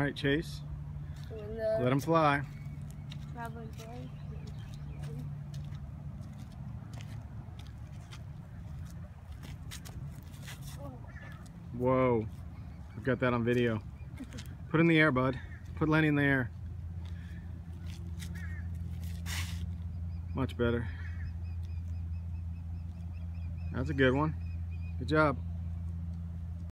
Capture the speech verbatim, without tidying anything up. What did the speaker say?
right, Chase? The, Let them fly. probably going. Whoa. I've got that on video. Put in the air, bud. Put Lenny in the air. Much better. That's a good one. Good job.